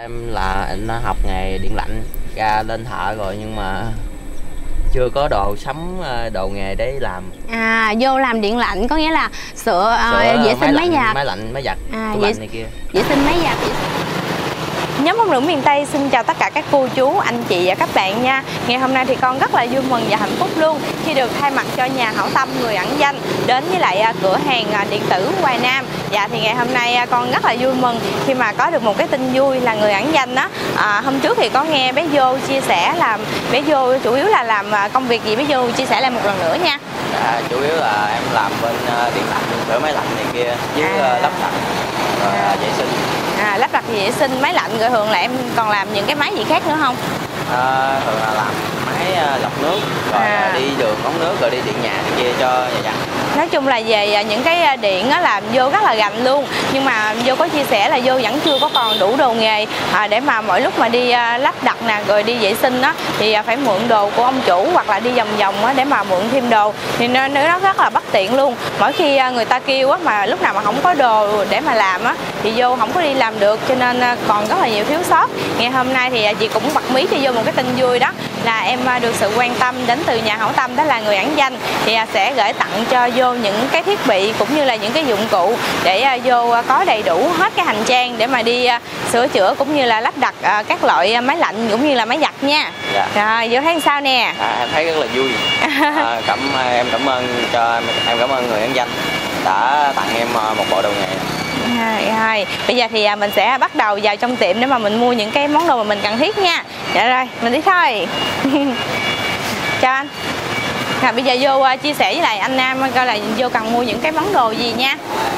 Em là nó học nghề điện lạnh ra lên thợ rồi nhưng mà chưa có đồ sắm đồ nghề để làm. À, vô làm điện lạnh có nghĩa là sửa vệ sinh máy giặt, máy lạnh, máy giặt, tủ lạnh này kia. Vệ sinh máy giặt. Nhóm Phong nữ miền Tây xin chào tất cả các cô chú, anh chị và các bạn nha. Ngày hôm nay thì con rất là vui mừng và hạnh phúc luôn khi được thay mặt cho nhà hảo tâm người ẩn danh đến với lại cửa hàng điện tử Hoài Nam. Dạ thì ngày hôm nay con rất là vui mừng khi mà có được một cái tin vui là người ẩn danh đó. Hôm trước thì có nghe bé Vô chia sẻ là bé Vô chủ yếu là làm công việc gì, bé Vô chia sẻ lại một lần nữa nha. Chủ yếu là em làm bên điện lạnh, sửa máy lạnh này kia với lắp đặt vệ sinh. Lắp đặt vệ sinh máy lạnh rồi thường là em còn làm những cái máy gì khác nữa không? Thường là làm máy lọc nước rồi đi đường ống nước rồi đi điện nhà này kia cho nhà dân. Nói chung là về những cái điện á làm Vô rất là gành luôn. Nhưng mà Vô có chia sẻ là Vô vẫn chưa có còn đủ đồ nghề để mà mỗi lúc mà đi lắp đặt nè rồi đi vệ sinh á thì phải mượn đồ của ông chủ hoặc là đi vòng vòng á để mà mượn thêm đồ. Thì nó rất là bất tiện luôn. Mỗi khi người ta kêu á mà lúc nào mà không có đồ để mà làm á thì Vô không có đi làm được, cho nên còn rất là nhiều thiếu sót. Ngày hôm nay thì chị cũng bật mí cho Vô một cái tin vui đó là em được sự quan tâm đến từ nhà hảo tâm đó là người ẩn danh thì sẽ gửi tặng cho Vô những cái thiết bị cũng như là những cái dụng cụ để Vô có đầy đủ hết cái hành trang để mà đi sửa chữa cũng như là lắp đặt các loại máy lạnh cũng như là máy giặt nha. Dạ. Rồi Vô thấy sao nè? Em thấy rất là vui. Em cảm ơn người ẩn danh đã tặng em một bộ đồ nghề. Rồi, bây giờ thì mình sẽ bắt đầu vào trong tiệm để mà mình mua những cái món đồ mà mình cần thiết nha. Dạ rồi, mình đi thôi. Chào anh. Bây giờ Vô chia sẻ với lại anh Nam coi là Vô cần mua những cái món đồ gì nha.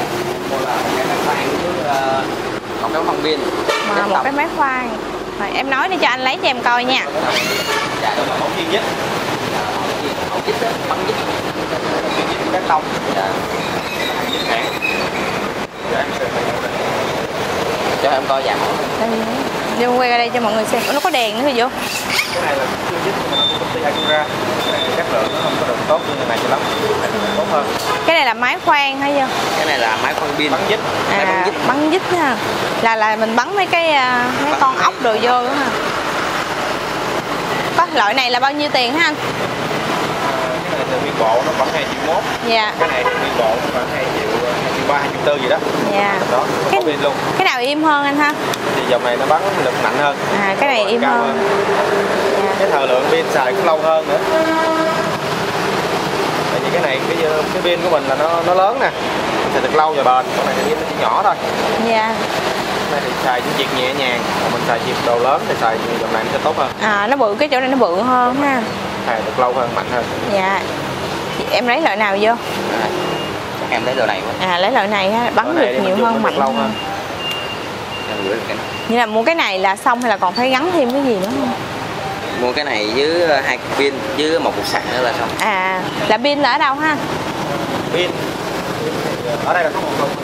Một cái khoan pin. Một cái máy khoan. Rồi, em nói để cho anh lấy cho em coi nha. Dạ, đúng là mẫu chuyên nhất. Mẫu chích đó, băng chích. Chuyên chích các tông. Dạ. Cho em coi giảm. Đi quay ra đây cho mọi người xem. Nó có đèn nữa Vô. Cái này là chuyên chích của công ty Acura. Chất lượng nó không có được tốt như này cho lắm. Tốt hơn. Cái này là máy khoan hả Vô? Cái này là máy khoan pin. Bắn dít. Bắn dít ha. Là mình bắn mấy con ốc đồ vô đó ha. Có loại này là bao nhiêu tiền hả anh? Cái này từ nguyên bộ nó khoảng 2,1 triệu. Dạ. Cái này từ nguyên bộ nó khoảng 2,3 triệu, 2,4 triệu gì đó. Dạ. Đó, có pin luôn. Cái nào im hơn anh ha? Thì dòng này nó bắn lực mạnh hơn. Cái này im hơn. Dạ. Cái thời lượng pin xài cũng lâu hơn nữa. Tại vì cái này cái pin của mình là nó lớn nè, xài được lâu và bền. Con này thì pin nó chỉ nhỏ thôi. Dạ. Cái này thì xài chỉ việc nhẹ nhàng, còn mình xài việc đồ lớn thì xài dòng này nó sẽ tốt hơn. Nó bự, cái chỗ này nó bự hơn ha. Xài được lâu hơn, mạnh hơn. Dạ. Em lấy loại nào Vô? Em lấy loại này quá. Lấy loại này ha, bắn được nhiều hơn, mạnh lâu hơn. Như là mua cái này là xong hay là còn phải gắn thêm cái gì nữa không? Mua cái này với 2 cục pin với một cục sạc nữa là xong. Là pin là ở đâu ha? Pin ở đây là có một cục.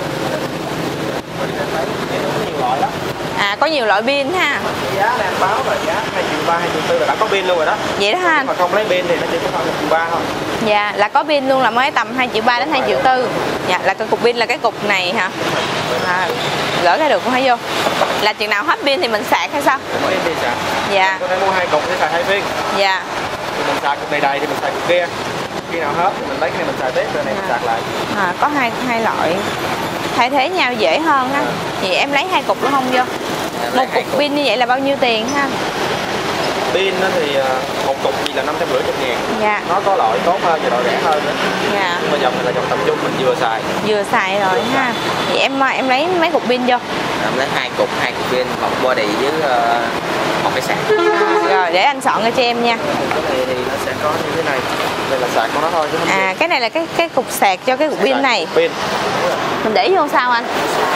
Nhiều loại lắm. Có nhiều loại pin ha. Giá đang báo là giá 2,3 triệu, 2,4 triệu là đã có pin luôn rồi đó. Vậy đó ha. Mà không lấy pin thì nó chỉ có khoảng 1,3 triệu thôi. Dạ, là có pin luôn là mới tầm 2,3 triệu đến 2,4 triệu. Dạ, là cái cục pin là cái cục này hả? Gỡ ra được không hả Vô? Là chừng nào hết pin thì mình sạc hay sao? Pin thì sạc. Dạ. Có thể mua 2 cục để xài 2 phiên. Dạ. Thì mình sạc cục đầy thì mình xài cục kia. Khi nào hết thì mình lấy cái này mình xài tiếp, rồi này mình sạc lại. Có hai loại thay thế nhau dễ hơn ha. Vậy em lấy 2 cục đúng không Vô? Một cục pin như vậy là bao nhiêu tiền ha? Pin thì một cục gì là 550 ngàn. Dạ. Nó có loại tốt hơn và loại rẻ hơn nữa. Dạ. Nhưng mà dòng này là dòng tầm trung, mình vừa xài rồi ha. Thì em lấy mấy cục pin Vô? Em lấy 2 cục pin, một body với một cái sạc. Rồi để anh soạn cho em nha. Cái này thì nó sẽ có như thế này. Đây là sạc của nó thôi chứ không gì. Cái này là cái cục sạc cho cái cục pin này. Pin. Mình để vô sao anh?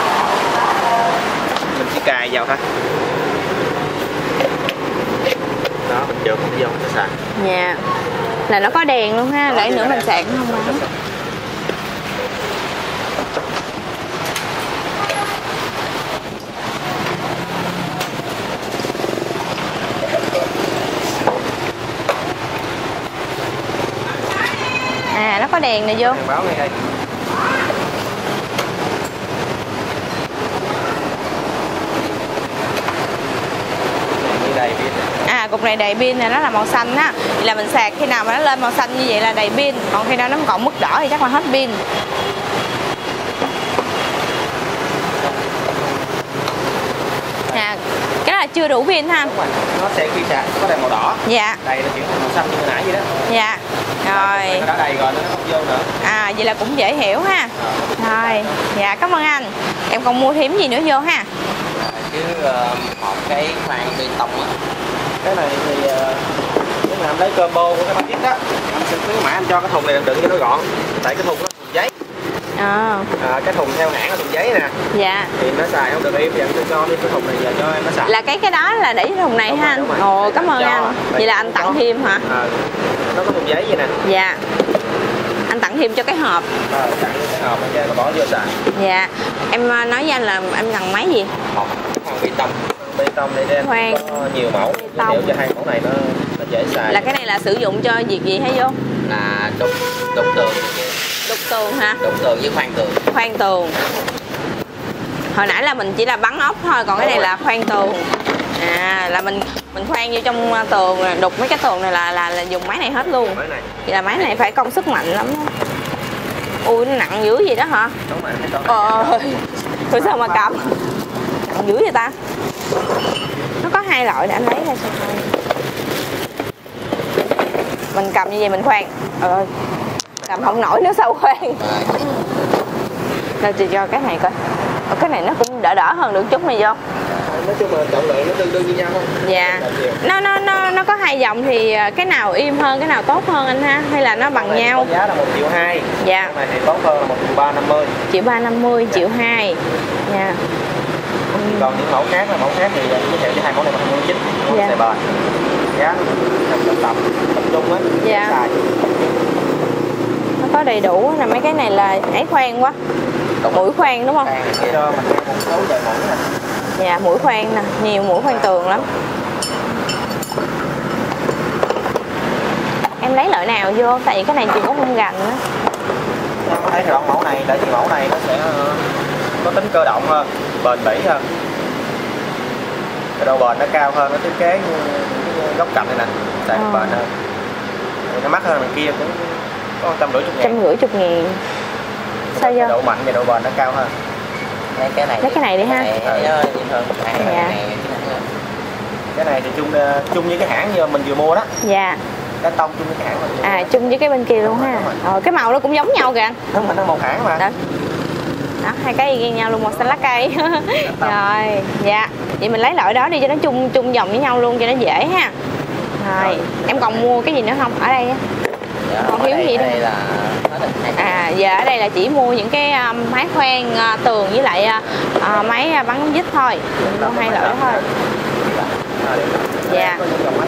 Mình chỉ cài vào thôi. Đó, mình trượt nó vô nó sạc. Dạ. Là nó có đèn luôn ha, để nữa mình sạc không á. Nó có đèn này Vô. Đèn báo ngay đây. là cục này đầy pin, này nó là màu xanh á, thì là mình sạc khi nào mà nó lên màu xanh như vậy là đầy pin, còn khi nào nó còn mức đỏ thì chắc là hết pin. Cái đó là chưa đủ pin ha. Đúng rồi. Nó sẽ khi sạc có đèn màu đỏ. Dạ. Đây nó chuyển thành màu xanh như hồi nãy vậy đó. Dạ. Rồi. Nó đã đầy rồi nó không vô nữa. À vậy là cũng dễ hiểu ha. Rồi. Dạ cảm ơn anh. Em còn mua thêm gì nữa vô ha? Chứ một cái khoan bê tông á. Cái này thì nếu mà anh lấy combo của cái bánh đó, anh sẽ khuyến mãi anh cho cái thùng này đựng cho nó gọn. Tại cái thùng nó thùng giấy. Cái thùng theo hãng là thùng giấy nè. Dạ. Thì nó xài không được, em bây giờ tôi cho đi cái thùng này giờ cho em nó xài. Là cái đó là để cái thùng này đúng ha anh. Ồ cảm ơn anh. Vậy là anh tặng thêm hả? Nó có thùng giấy vậy nè. Dạ. Anh tặng thêm cho cái hộp. Tặng cái hộp cho nó bỏ vô xài. Dạ. Em nói với anh là em cần máy gì? Một khoan bê tông. Bê tông này đen có nhiều mẫu. Nếu cho hai mẫu này nó dễ xài. Là cái này là sử dụng cho việc gì hay vô? Là đục tường. Đục tường hả? Đục tường với khoan tường. Khoan tường. Hồi nãy là mình chỉ là bắn ốc thôi, còn cái này là khoan tường. À là mình khoan vô trong tường, đục mấy cái tường này là dùng máy này hết luôn. Vậy là máy này phải công suất mạnh lắm. Ui nó nặng dữ gì đó hả? Đúng rồi. Thôi sao mà cầm nặng dữ vậy ta? Nó có hai loại để anh lấy ra xem coi. Mình cầm như vậy mình khoan. Cầm không nổi nữa sao khoan. Rồi thì cho cái này coi. Cái này nó cũng đỡ hơn được chút này vô. Nói chung là trọng lượng nó tương đương như nhau không? Dạ. Nó có hai dòng thì cái nào im hơn, cái nào tốt hơn anh ha? Hay là nó bằng nhau? Giá là 1,2 triệu. Dạ. Cái này thì tốt hơn là 1.350. 1.350, 1.2 triệu. Dạ. Còn những mẫu khác là mẫu khác thì giới thiệu cho hai mẫu này là 29, mẫu xài bền. Giá tầm trung á. Dạ. Xài. Nó có đầy đủ là mấy cái này là ấy khoan quá. Mũi khoan đúng không? Cho mình một số vài mũi nè. Dạ mũi khoan nè, nhiều mũi khoan tường lắm. Em lấy loại nào vô? Tại vì cái này chị cũng không gành nữa. Em có thể chọn mẫu này, tại vì mẫu này nó sẽ có tính cơ động hơn, bền bỉ hơn. Cái độ bền nó cao hơn, nó thiết kế như góc cạnh này nè, xài bền hơn. Nó mắc hơn bên kia cũng có 150 150 sao vô? Độ mạnh và độ bền nó cao hơn. Lấy cái này đi ha. Cái này thì chung với cái hãng như mình vừa mua đó. Dạ. Cái tông chung với cái hãng mình. À chung với cái bên kia luôn ha. Cái màu nó cũng giống nhau kìa anh. Đúng rồi, nó một hãng mà. Đó, hai cái ghiêng nhau luôn, màu xanh lá cây. Rồi, dạ. Vậy mình lấy loại đó đi cho nó chung dòng với nhau luôn cho nó dễ ha. Rồi, em còn mua cái gì nữa không? Ở đây á. Dạ, còn thiếu gì đâu. Giờ ở đây là chỉ mua những cái máy khoan tường với lại máy bắn vít thôi. Mua hai loại thôi. Dạ.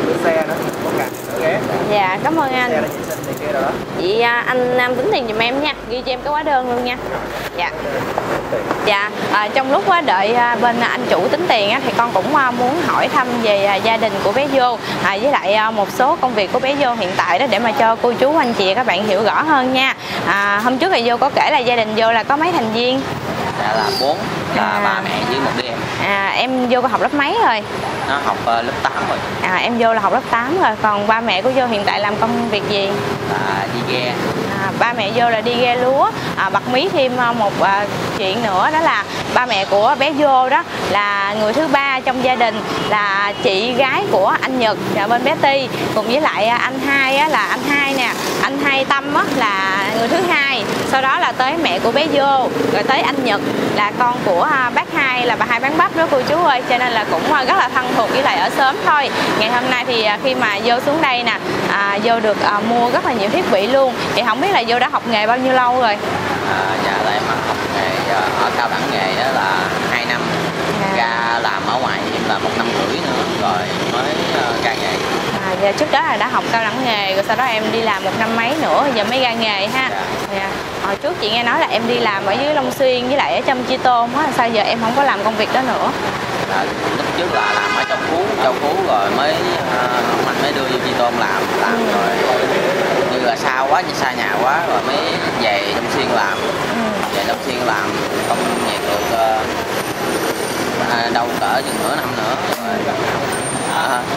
Dạ, cảm ơn anh. Vậy anh Nam tính tiền giùm em nha, ghi cho em cái hóa đơn luôn nha. Dạ. Dạ, trong lúc đợi bên anh chủ tính tiền thì con cũng muốn hỏi thăm về gia đình của bé Vô với lại một số công việc của bé Vô hiện tại đó để mà cho cô chú anh chị các bạn hiểu rõ hơn nha. Hôm trước thì Vô có kể là gia đình Vô là có mấy thành viên? Dạ là 4, là ba mẹ với một đứa em. Em Vô có học lớp mấy rồi? Nó học lớp 8 rồi. Em Vô là học lớp 8 rồi. Còn ba mẹ của Vô hiện tại làm công việc gì? Là đi ghe. Ba mẹ Vô là đi ghe lúa. Bật mí thêm một chuyện nữa, đó là ba mẹ của bé Vô đó là người thứ ba trong gia đình, là chị gái của anh Nhật bên bé Ti, cùng với lại anh Hai á, là anh Hai nè, anh Hai Tâm á, là người thứ hai. Sau đó là tới mẹ của bé Vô, rồi tới anh Nhật là con của bác Hai, là bà Hai bán bắp đó cô chú ơi, cho nên là cũng rất là thân thuộc với lại ở xóm thôi. Ngày hôm nay thì khi mà Vô xuống đây nè, Vô được mua rất là nhiều thiết bị luôn. Thì không biết là Vô đã học nghề bao nhiêu lâu rồi? Dạ là em học nghề ở cao đẳng nghề đó là 2 năm. Ra làm ở ngoài em là 1 năm rưỡi nữa rồi mới ra nghề. Giờ trước đó là đã học cao đẳng nghề rồi sau đó em đi làm 1 năm mấy nữa giờ mới ra nghề ha. Dạ. Hồi trước chị nghe nói là em đi làm ở dưới Long Xuyên với lại ở trong Chi Tôn á, sao giờ em không có làm công việc đó nữa? Lúc trước là làm ở Châu Phú rồi mới ông anh mới đưa vô Chi Tôn làm rồi như là xa quá, như xa nhà quá rồi mới về Long Xuyên làm. Về Long Xuyên làm công việc được đâu cỡ chừng nửa năm nữa rồi học cái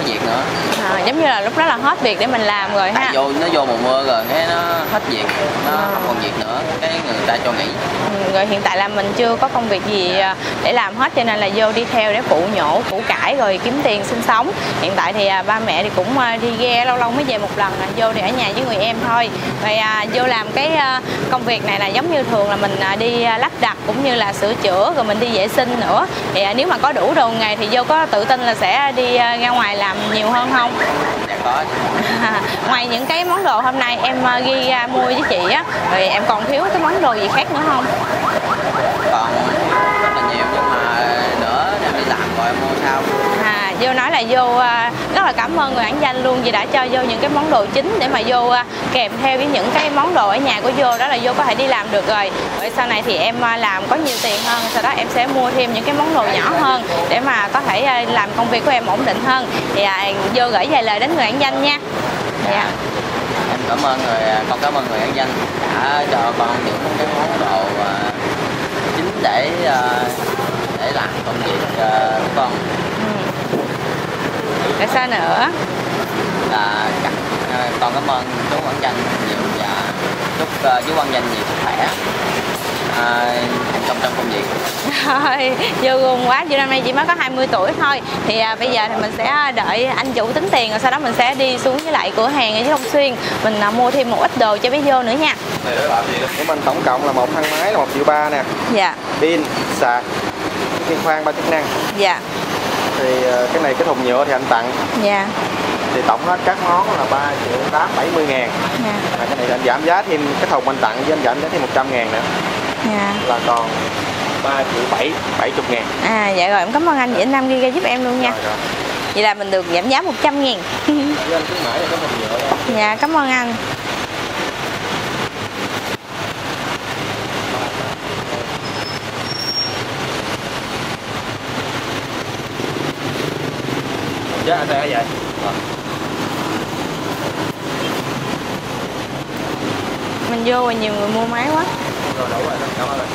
việc nữa. Giống như là lúc đó là hết việc để mình làm rồi ha. Nó vô mùa mưa rồi cái nó hết việc, nó không còn việc nữa, cái người ta cho nghỉ. Rồi hiện tại là mình chưa có công việc gì để làm hết, cho nên là vô đi theo để phụ nhổ củ cải rồi kiếm tiền sinh sống. Hiện tại thì ba mẹ thì cũng đi ghe, lâu lâu mới về một lần, vô thì ở nhà với người em thôi. Rồi vô làm cái công việc này là giống như thường là mình đi lắp đặt cũng như là sửa chữa, rồi mình đi vệ sinh nữa. Thì nếu mà có đủ đầu nghề thì vô có tự tin là sẽ đi ra ngoài làm nhiều hơn không? Dạ có. Ngoài những cái món đồ hôm nay em ghi ra mua với chị á, rồi em còn thiếu cái món đồ gì khác nữa không? Còn rất là nhiều nhưng mà nữa em đi làm rồi em mua sau. Vô nói là vô rất là cảm ơn người ẩn danh luôn vì đã cho vô những cái món đồ chính để mà vô kèm theo với những cái món đồ ở nhà của vô, đó là vô có thể đi làm được rồi. Rồi sau này thì em làm có nhiều tiền hơn, sau đó em sẽ mua thêm những cái món đồ nhỏ hơn để mà có thể làm công việc của em ổn định hơn. Thì vô gửi vài lời đến người ẩn danh nha. Dạ. Em cảm ơn con cảm ơn người ẩn danh đã cho con những cái món đồ chính để làm công việc của con. Rồi sao nữa? Con cảm ơn chú ẩn danh nhiều và chúc chú ẩn danh nhiều sức khỏe, thành công trong công việc. Thôi, vô buồn quá, vô năm nay chỉ mới có 20 tuổi thôi. Thì bây giờ thì mình sẽ đợi anh chủ tính tiền, rồi sau đó mình sẽ đi xuống với lại cửa hàng ở dưới Long Xuyên, mình mua thêm một ít đồ cho bé vô nữa nha. Của mình tổng cộng là một thang máy là 1,3 triệu nè. Dạ. Pin, sạc, viên khoan 3 chức năng. Dạ. Thì cái này cái thùng nhựa thì anh tặng. Dạ. Thì tổng hết các món là 3.870.000. Dạ. Cái này anh giảm giá thêm cái thùng anh tặng với anh giảm giá thêm 100.000 nữa. Dạ. Là còn 3.770.000. Dạ rồi, em cảm ơn anh, vậy anh Nam ghi ra giúp em luôn nha. Rồi. Vậy là mình được giảm giá 100.000. Với anh khuyến mãi là cái thùng nhựa đó. Dạ, cảm ơn anh. Giá anh đây vậy. Mình vô rồi nhiều người mua máy quá. Rồi đủ rồi, cảm ơn.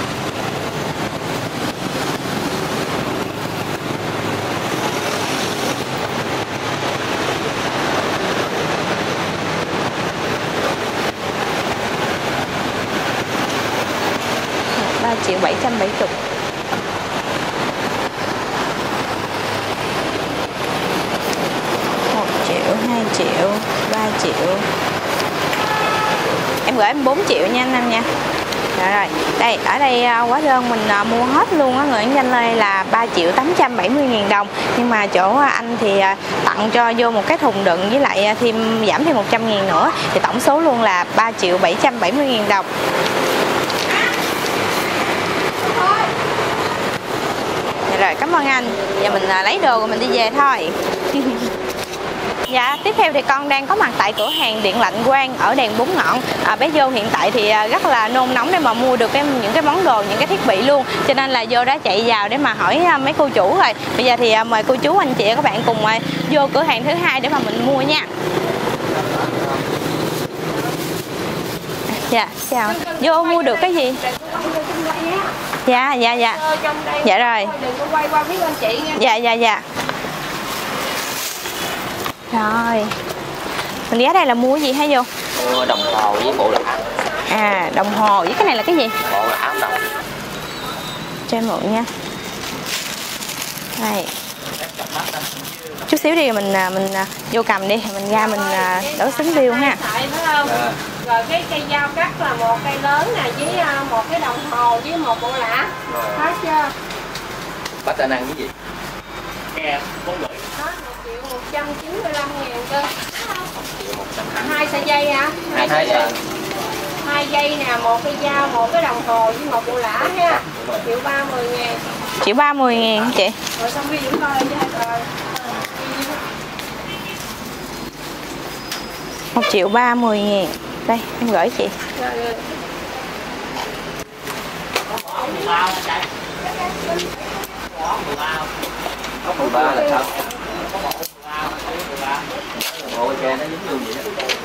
Triệu 770. Một triệu, 2 triệu, 3 triệu. Em gửi em 4 triệu nha anh Nam nha. Rồi, đây ở đây hóa đơn mình mua hết luôn á, người ẩn danh đây là 3.870.000 đồng. Nhưng mà chỗ anh thì tặng cho vô một cái thùng đựng với lại thêm giảm thêm 100.000 nữa, thì tổng số luôn là 3.770.000 đồng. Rồi, cảm ơn anh. Giờ mình lấy đồ rồi mình đi về thôi. Dạ, tiếp theo thì con đang có mặt tại cửa hàng điện lạnh Quang ở đèn Bốn Ngọn. Bé vô hiện tại thì rất là nôn nóng để mà mua được những cái món đồ, những cái thiết bị luôn. Cho nên là vô đã chạy vào để mà hỏi mấy cô chủ rồi. Bây giờ thì mời cô chú, anh chị và các bạn cùng vô cửa hàng thứ hai để mà mình mua nha. Dạ, chào. Vô mua được cái gì? Dạ. Dạ rồi. Dạ. Rồi. Mình ghé đây là mua cái gì hả vô? Mua đồng hồ với bộ lạ. Đồng hồ với cái này là cái gì? Bộ lạ áo đồng. Cho em mượn nha. Đây. Chút xíu đi mình vô cầm đi, mình ra mình đổi xính bill ha. Rồi cái cây dao cắt là một cây lớn nè, với một cái đồng hồ với một bộ lạ. Hết chưa? Bác tên ăn cái gì? Hết 1.195.000 cơ. 2 sợi dây hả? 2 sợi. 2 dây nè, một cây dao, một cái đồng hồ với một bộ lạ ha. 1.030.000. 1.030.000 chị. Rồi xong đi dưỡng coi cho rồi. 1.030.000. Đây, em gửi chị. Ốc 13 là sao? Ôi kìa, nó dính luôn vậy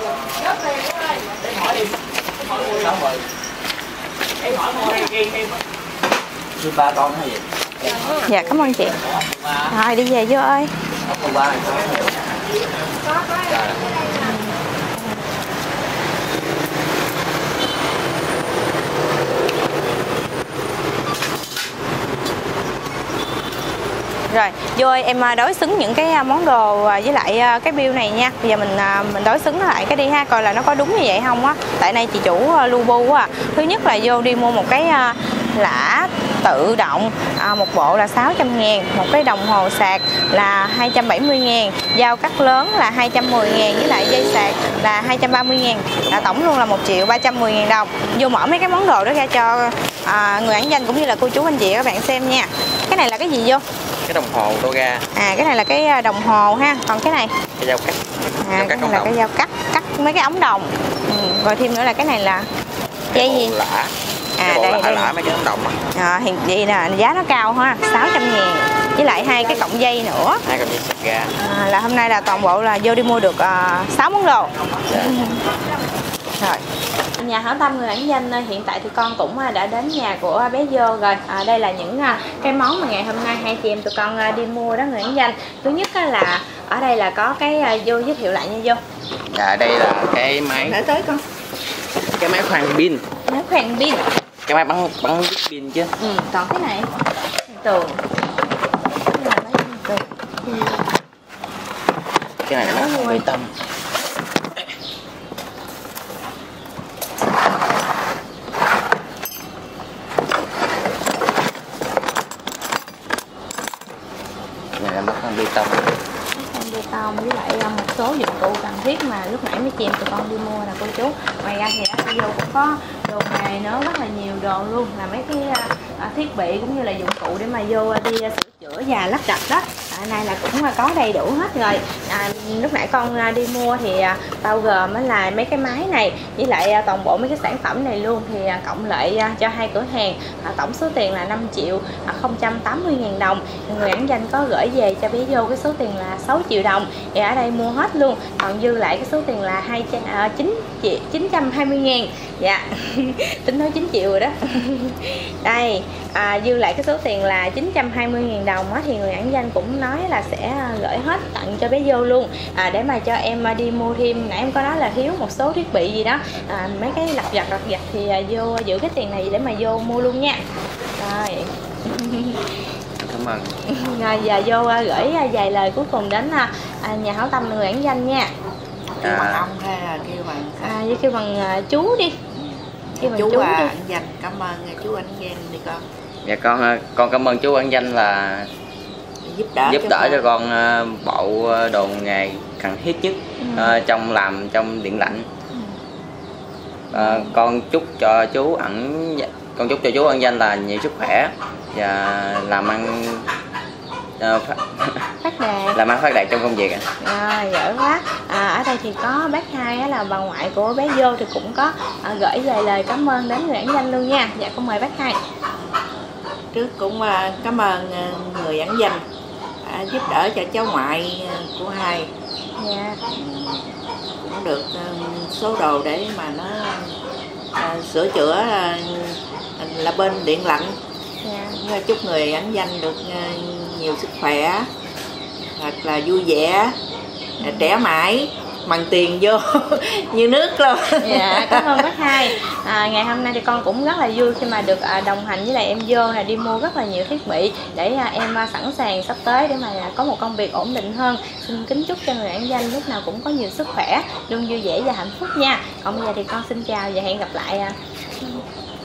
đó. 3 con hay gì? Dạ, cảm ơn chị. Rồi, đi về vô ơi. Ốc 13 là sao? Rồi, vô em đối xứng những cái món đồ với lại cái bill này nha. Bây giờ mình đối xứng lại cái đi ha, coi là nó có đúng như vậy không á. Tại nay chị chủ lu bu quá à. Thứ nhất là vô đi mua một cái lã tự động, một bộ là 600.000, một cái đồng hồ sạc là 270.000, dao cắt lớn là 210.000 với lại dây sạc là 230.000, là tổng luôn là 1.310.000 đồng. Vô mở mấy cái món đồ đó ra cho người ẩn danh cũng như là cô chú anh chị các bạn xem nha. Cái này là cái gì vô? Cái đồng hồ Toga. Cái này là cái đồng hồ ha, còn cái này cái dao cắt. Cái này là cái dao cắt mấy cái ống đồng. Rồi thêm nữa là cái này là dây gì? Lã. Đây lã mấy cái ống đồng á. Hiện vậy là giá nó cao ha, 600.000 với lại 2 cái cọng dây nữa. 2 cọng dây sạc ga. Là hôm nay là toàn bộ là vô đi mua được 6 món đồ. Rồi. Nhà hảo tâm người ẩn danh hiện tại thì con cũng đã đến nhà của bé Vô rồi. Đây là những cái món mà ngày hôm nay hai chị em tụi con đi mua đó người ẩn danh. Thứ nhất là ở đây là có cái Vô giới thiệu lại nha Vô. Dạ đây là cái máy. Để tới con. Cái máy khoan pin. Máy khoan pin. Cái máy bắn pin chứ. Còn cái này tường. Cái này nó bê tông. Này là mắt bê tông. Bê tông với lại một số dụng cụ cần thiết mà lúc nãy mấy chị em tụi con đi mua nè cô chú. Ngoài ra thì ở Vô cũng có đồ nghề nữa, rất là nhiều đồ luôn, là mấy cái thiết bị cũng như là dụng cụ để mà Vô đi sửa chữa và lắp đặt đó. Này là cũng có đầy đủ hết rồi. Lúc nãy con đi mua thì bao gồm là mấy cái máy này với lại toàn bộ mấy cái sản phẩm này luôn, thì cộng lại cho hai cửa hàng tổng số tiền là 5.080.000 đồng. Người ẩn danh có gửi về cho bé Vô cái số tiền là 6 triệu đồng, thì ở đây mua hết luôn, còn dư lại cái số tiền là 920.000. Dạ tính nói 9 triệu rồi đó. Đây dư lại cái số tiền là 920.000 đồng á, thì người ẩn danh cũng nói là sẽ gửi hết tặng cho bé Vô luôn, để mà cho em đi mua thêm. Nãy em có nói là thiếu một số thiết bị gì đó, mấy cái lặt vặt thì Vô giữ cái tiền này để mà Vô mua luôn nha. Rồi cảm ơn. Rồi giờ Vô gửi vài lời cuối cùng đến nhà hảo tâm người ẩn danh nha. Kêu bằng ông hay là kêu bằng với kêu bằng chú đi. Kêu bằng chú ẩn danh. Cảm ơn chú ẩn danh đi con. Dạ con cảm ơn chú ẩn danh là giúp đỡ cho con bộ đồ nghề cần thiết nhất trong làm trong điện lạnh. Con chúc cho chú ẩn danh là nhiều sức khỏe và làm ăn phát đạt trong công việc ạ. Giỏi quá. Ở đây thì có bác Hai là bà ngoại của bé Vô thì cũng có gửi vài lời cảm ơn đến người ẩn danh luôn nha. Dạ con mời bác Hai. Trước cũng cảm ơn người ẩn danh giúp đỡ cho cháu ngoại của Hai. Dạ. Cũng được số đồ để mà nó sửa chữa là bên điện lạnh. Dạ. Chúc người ẩn danh được nhiều sức khỏe, thật là vui vẻ, trẻ mãi, bằng tiền vô như nước luôn. Dạ cảm ơn bác Hai. Ngày hôm nay thì con cũng rất là vui khi mà được đồng hành với lại em Vô đi mua rất là nhiều thiết bị để em sẵn sàng sắp tới để mà có một công việc ổn định hơn. Xin kính chúc cho người ẩn danh lúc nào cũng có nhiều sức khỏe, luôn vui vẻ và hạnh phúc nha. Còn bây giờ thì con xin chào và hẹn gặp lại.